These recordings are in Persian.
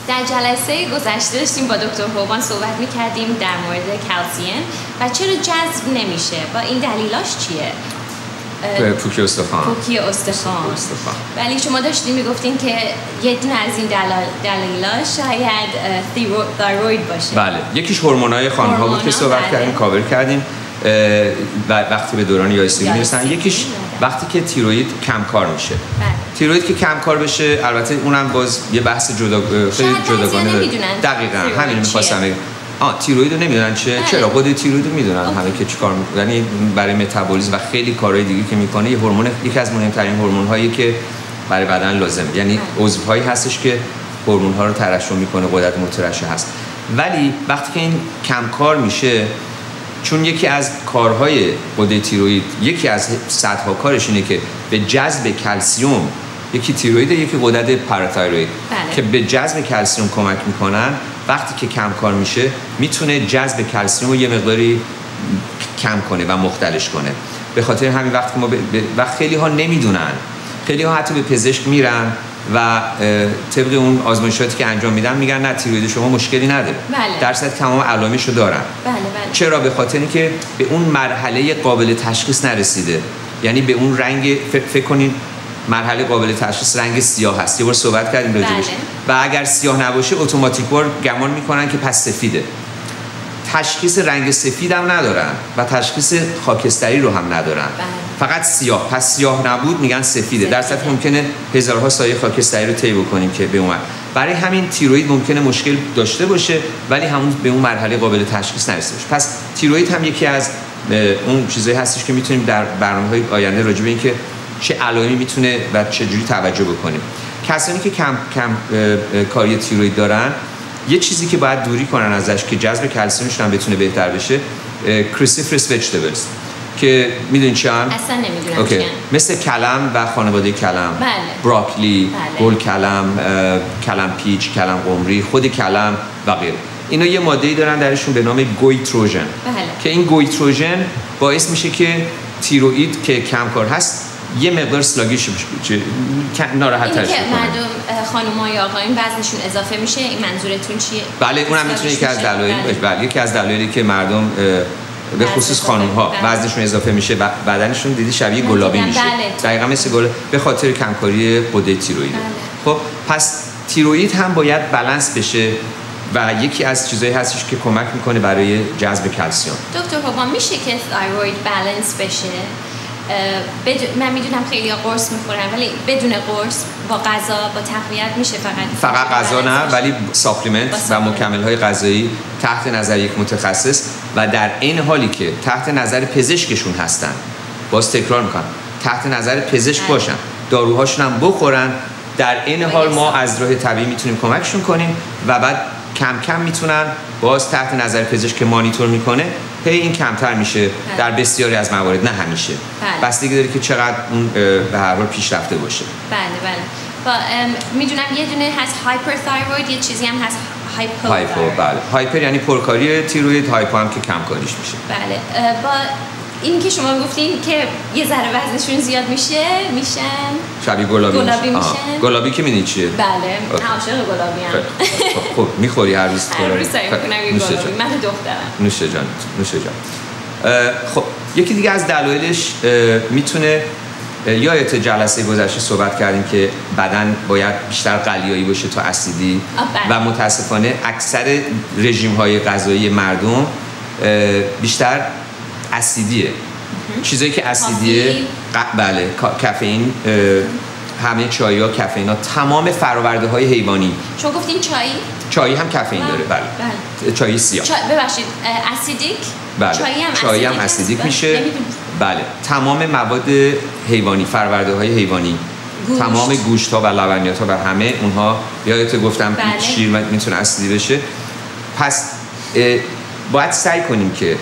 در جلسه گذشته داشتیم با دکتر هوبان صحبت می‌کردیم در مورد کلسیم و چرا جذب نمیشه و این دلیلاش چیه؟ پوکی استخوان. ولی شما داشتین میگفتین که یه دونه از این دلایلاش شاید تایروید باشه. بله، یکیش هورمون‌های خانم‌ها بود که صحبت کردیم، کاور کردیم و وقتی به دوران یائسگی میرسن. یکیش وقتی که تیروئید کم کار میشه. تیروئید که کم کار بشه، البته اونم باز یه بحث خیلی جداگانه داره. دقیقاً همین می‌خواستم بگم. تیروئید رو نمیدونن چرا خود تیروئید رو میدونن همه که چیکار میکنه، یعنی برای متابولیسم و خیلی کارهای دیگه که میکنه. یه هورمون، یکی از مهمترین هورمون هایی که برای بدن لازمه، یعنی عضوهایی هستش که هورمون ها رو ترشح میکنه، قدرت مترشح هست. ولی وقتی که این کم کار میشه، چون یکی از کارهای غده تیروئید، یکی از سطح کارش اینه که به جذب کلسیم، یکی تیروئید یکی غدد پاراتایروید که به جذب کلسیم کمک میکنن. وقتی که کم کار میشه میتونه جذب کلسیم رو یه مقداری کم کنه و مختلش کنه. به خاطر همین وقتی که ما و خیلی ها نمیدونن، خیلی ها حتی به پزشک میرن و طبق اون آزمایشاتی که انجام میدن میگن نه تیروئید شما مشکلی نداره، در صورتی که تمام علائمشو دارن. چرا؟ به خاطر اینکه به اون مرحله قابل تشخیص نرسیده، یعنی به اون رنگ فکر کنین مرحله قابل تشخیص رنگ سیاه هست، یه بار صحبت کردیم راجعش. و اگر سیاه نباشه اتوماتیک گمان میکنن که پس سفیده. تشخیص رنگ سفید هم ندارن و تشخیص خاکستری رو هم ندارن، فقط سیاه. پس سیاه نبود میگن سفیده، در صورتی ممکنه هزارها سایه خاکستری رو طی بکنیم که به اون. برای همین تیروئید ممکنه مشکل داشته باشه ولی همون به اون مرحله قابل تشخیص نرسیده باشه. پس تیروئید هم یکی از اون چیزایی هستش که میتونیم در برنامه‌های آینده راجع به این که چه علائمی میتونه و چه جوری توجه بکنیم. کسانی که کم کاری تیروئید دارن، یه چیزی که باید دوری کنن ازش که جذب کلسیمشون هم بتونه بهتر بشه، کروسیفرس وجتبلز که میدونین چی ان؟ اصلا نمیدونم چی ان. مثل کلم و خانواده کلم، براکلی، گل کلم، کلم پیچ، کلم قمری، خود کلم و غیره. اینا یه ماده‌ای دارن درشون به نام گویتروژن که این گویتروژن باعث میشه که تیروئید که کم کار هست یه مقدار سلاگیش بشه، ناراحت ترش کنه. مردم خانم‌ها یا آقایون وزنشون اضافه میشه، این منظورتون چیه؟ بله، اونم میتونه یکی از دلایل باشه. بله، یکی از دلایلی که مردم به خصوص خانم‌ها وزنشون اضافه میشه، بدنشون دیدی شبیه گلابی میشه. دقیقاً مثل گل، به خاطر کمکاری غده تیروئید. خب پس تیروئید هم باید بالانس بشه و یکی از چیزایی هستش که کمک میکنه برای جذب کلسیم. دکتر هوبان، میشه که تایروید بالانس بشه؟ من میدونم خیلی قرص میخورن ولی بدون قرص با غذا با تقویت میشه فقط غذا نه، ولی ساپلیمنت و مکمل‌های غذایی تحت نظر یک متخصص و در این حالی که تحت نظر پزشکشون هستن. باز تکرار میکنم، تحت نظر پزشک باشن، داروهاشون هم بخورن. در این حال ما از راه طبیعی میتونیم کمکشون کنیم و بعد کم کم میتونن باز تحت نظر پزشک که مانیتور میکنه این کمتر میشه در بسیاری از موارد، نه همیشه. بستگی داره که چقدر اون به هر حال پیشرفته باشه. بله. میدونم یه دونه هست هایپرتایروید، یه چیزی هم هست هایپو. بله. هایپر یعنی پرکاری تیروئید، هایپو هم که کم کاریش میشه. بله. با این که شما گفتین که یه ذره وزنشون زیاد میشن شبیه گلابی میشن. گلابی که میدونی چیه؟ بله، عاشق گلابی ام. خب میخوری هر روز گلابی؟ هر روز سعی میکنم یه گلابی. من دخترم. نوشه جان. خب یکی دیگه از دلایلش میتونه، یادت جلسه گذشته صحبت کردیم که بدن باید بیشتر قلیایی باشه تا اسیدی و متاسفانه اکثر رژیم‌های غذایی مردم بیشتر اسیدیه. چیزایی که اسیدیه، بله، کافئین، همه چای‌ها کافئین ها، تمام فرآورده‌های حیوانی. شما گفتین چایی هم کافئین داره. بله. چای سیاه. ببخشید، اسیدیک؟ بله. چای هم اسیدیک میشه. بله. تمام مواد حیوانی، فرآورده‌های حیوانی، تمام گوشت‌ها و لبنیات‌ها و همه اونها، یادت گفتم شیر میتونه اسیدی بشه. پس باید سعی کنیم که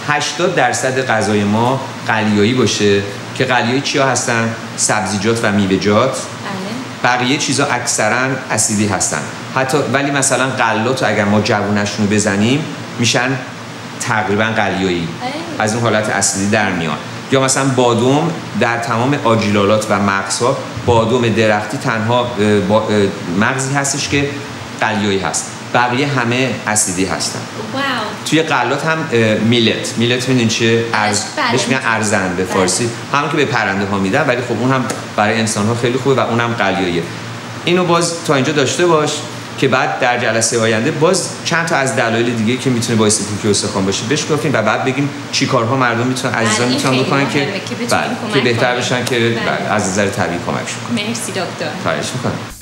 80% غذای ما قلیایی باشه که قلیایی چیا هستن؟ سبزیجات و میوه‌جات. بقیه چیزا اکثرا اسیدی هستن. حتی ولی مثلا غلات اگر ما جوونشون رو بزنیم میشن تقریبا قلیایی، از اون حالت اسیدی در میان. یا مثلا بادام، در تمام آجیلالات و مغزها بادام درختی تنها مغزی هستش که قلیایی هست، بقیه همه اسیدی هستن. واو. توی غلات هم میلت میدونین چیه؟ بهش میگن ارزن به فارسی، همون که به پرنده ها میدن، ولی خب اون هم برای انسان ها خیلی خوبه و اونم قلیاییه. اینو باز تا اینجا داشته باش که بعد در جلسه آینده باز چند تا از دلایل دیگه که میتونه باعث پوکی استخوان باشه بشکافیم و بعد بگیم چی کارها مردم میتونن، عزیزان میتونن بکنن که بهتر بشن، که از نظر طبیعی کمکشون کنن. مرسی دکتر. خواهش میکنم.